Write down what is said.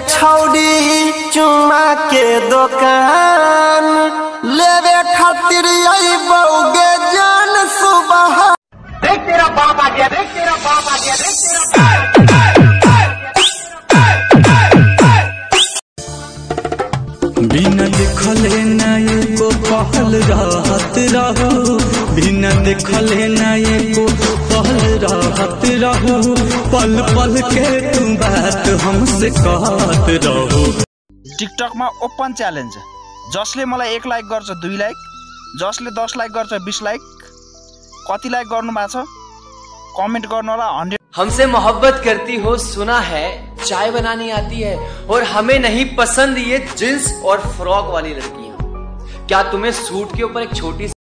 छौड़ी चुमा के दुकान लेवे खातिर आई बउगे जान सुबह। देख तेरा बाप आ गया, देख तेरा बाप आ गया, देख तेरा बाप। बिना देखले ना एको पहल राहत रहू, बिना देखले ना एको पहल राहत रहू, पल पल के तू बात हमसे कहत रहू। टिकटक में ओपन च्यालेन्ज, जसले मलाई 1 लाइक गर्छ 2 लाइक, जसले 10 लाइक गर्छ 20 लाइक, कति लाइक गर्नु भएको छ कमेन्ट गर्नु होला। 100 हमसे मोहब्बत करती हो सुना है, चाय बनानी आती है और हमें नहीं पसंद ये जींस और फ्रॉक वाली लड़कियां। क्या तुम्हें सूट के ऊपर एक छोटी